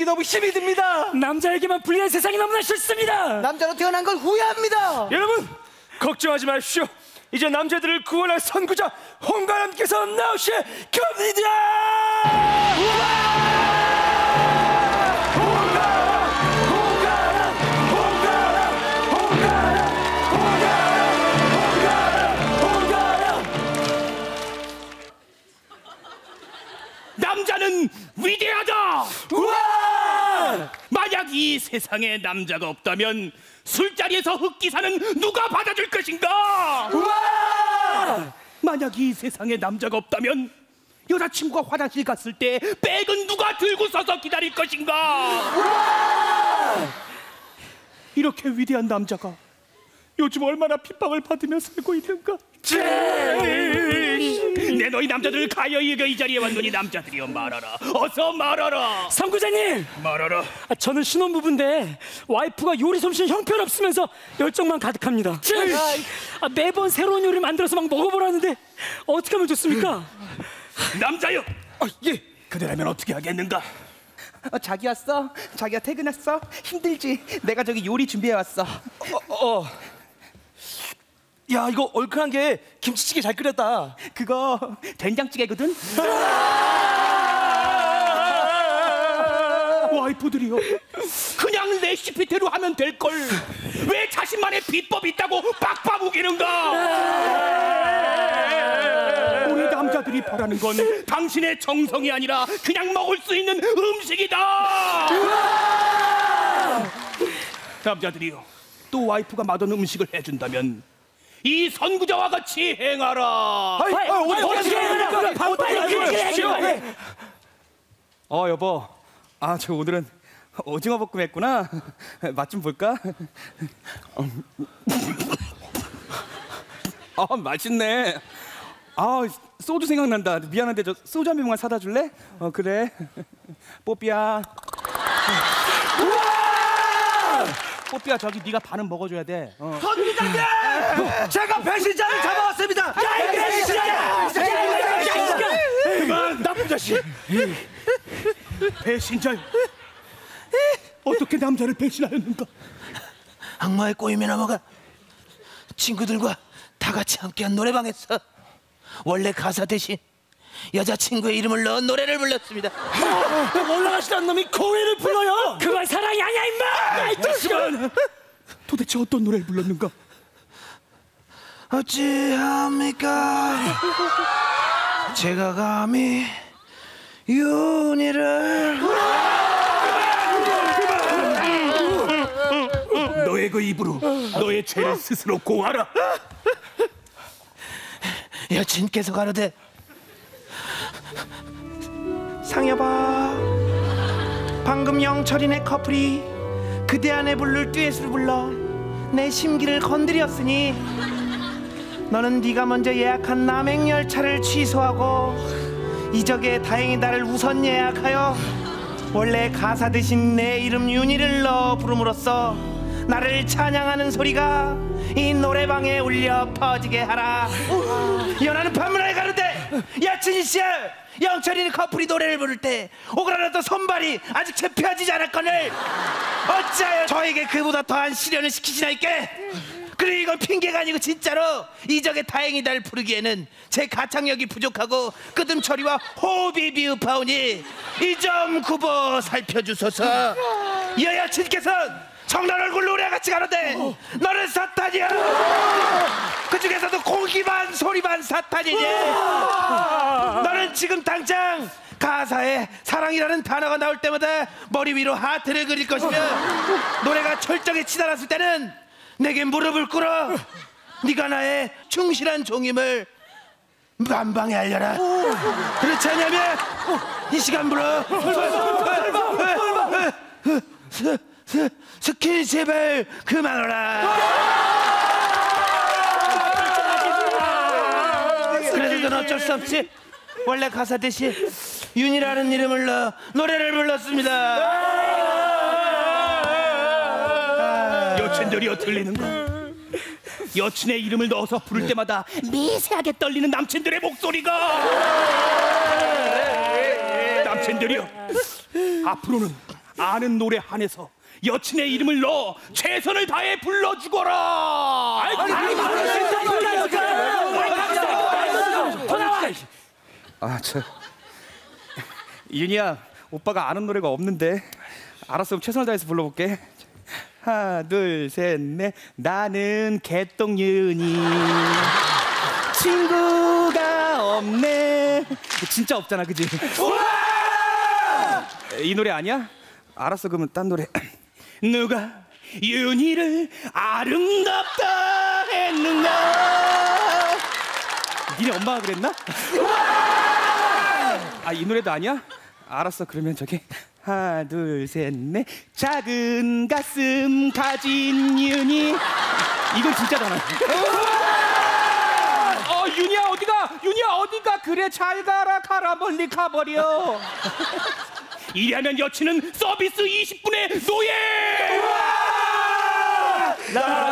너무 힘이 듭니다. 남자에게만 불리한 세상이 너무나 싫습니다. 남자로 태어난 걸 후회합니다. 여러분 걱정하지 마십시오. 이제 남자들을 구원할 선구자 홍가람께서 나오실 겁니다. 남자는 위대하다. 우와! 만약 이 세상에 남자가 없다면 술자리에서 흑기사는 누가 받아줄 것인가? 우와! 만약 이 세상에 남자가 없다면 여자친구가 화장실 갔을 때 백은 누가 들고 서서 기다릴 것인가? 우와! 이렇게 위대한 남자가 요즘 얼마나 핍박을 받으며 살고 있는가? 내 너희 남자들을 가여이 이 자리에 왔노니 남자들이여 말하라. 어서 말하라. 선구자님, 말하라. 저는 신혼부부인데 와이프가 요리 솜씨는 형편없으면서 열정만 가득합니다. 매번 새로운 요리 만들어서 막 먹어보라는데 어떻게 하면 좋습니까? 남자여. 예. 그대라면 어떻게 하겠는가? 자기 왔어? 자기가 퇴근했어? 힘들지? 내가 저기 요리 준비해 왔어. 야, 이거 얼큰한 게 김치찌개 잘 끓였다. 그거 된장찌개거든? 와이프들이요, 그냥 레시피대로 하면 될걸 왜 자신만의 비법이 있다고 빡빡 우기는가? 우리 남자들이 바라는 건 당신의 정성이 아니라 그냥 먹을 수 있는 음식이다. 남자들이요, 또 와이프가 맛없는 음식을 해준다면 이 선구자와 같이 행하라. 어떻게 해야 여보, 저 오늘은 오징어 볶음 했구나. 맛 좀 볼까? 맛있네. 소주 생각난다. 미안한데 저 소주 한 병만 사다 줄래? 그래. 뽀삐야. 뽀삐야, 저기 네가 반은 먹어줘야 돼. 선구자님! 제가 배신자를 잡아왔습니다. 그만, 나쁜 자식. 배신자. 어떻게 남자를 배신하였는가? 악마의 꼬임에 넘어가 친구들과 다 같이 함께한 노래방에서 원래 가사 대신 여자친구의 이름을 넣은 노래를 불렀습니다. 올라가시던 놈이 고해를 불러요. 그건 사랑이 아니야, 임마! 이 자식아! 도대체 어떤 노래를 불렀는가? 어찌합니까? 제가 감히 윤희를 너의 그 입으로 너의 죄를 스스로 고하라. 여친께서 가로되 상여봐, 방금 영철이네 커플이 그대 안에 부를 듀엣을 불러 내 심기를 건드렸으니 너는 네가 먼저 예약한 남행열차를 취소하고 이적에 다행히 나를 우선 예약하여 원래 가사 대신 내 이름 윤희를 넣어 부름으로써 나를 찬양하는 소리가 이 노래방에 울려 퍼지게 하라. 연하는 판문화에 가는데 여친이씨야, 영철이는 커플이 노래를 부를 때 오그라졌던 손발이 아직 재펴지지 않았거늘 어찌하여 저에게 그보다 더한 시련을 시키시나이께? 그래, 이건 핑계가 아니고 진짜로 이적에 다행이다를 부르기에는 제 가창력이 부족하고 끄듬 처리와 호흡이 미흡하오니 이 점 굽어 살펴주소서. 여여친께서는 정난 얼굴 노래같이 가는데 너는 사탄이야. 그 중에서도 공기 반 소리 반 사탄이니 너는 지금 당장 가사에 사랑이라는 단어가 나올 때마다 머리 위로 하트를 그릴 것이며 노래가 철저하게 치달았을 때는 내게 무릎을 꿇어 네가 나의 충실한 종임을 만방에 알려라. 그렇지 않냐면 이 시간부로 스킨십을 그만하라. 그래도 넌 어쩔 수 없이 원래 가사 대신 윤이라는 이름을 넣어 노래를 불렀습니다. 여친들이여 들리는가? 여친의 이름을 넣어서 부를 때마다 미세하게 떨리는 남친들의 목소리가. 남친들이여, 앞으로는 아는 노래 한해서 여친의 이름을 넣어 최선을 다해 불러주거라. 아, 저 윤희야, 오빠가 아는 노래가 없는데. 알았어, 그럼 최선을 다해서 불러볼게. 하나, 둘, 셋, 넷. 나는 개똥윤이 친구가 없네. 진짜 없잖아, 그지? 이 노래 아니야? 알았어, 그러면 딴 노래. 누가 윤희를 아름답다 했는가? 니네 엄마가 그랬나? 아, 이 노래도 아니야? 알았어, 그러면 저기 하나, 둘, 셋, 넷. 작은 가슴 가진 윤희. 이건 진짜잖아. 윤희야 어디가? 윤희야 어디가? 그래 잘 가라, 가라 멀리 가버려. 이래하면 여친은 서비스 20분의 노예.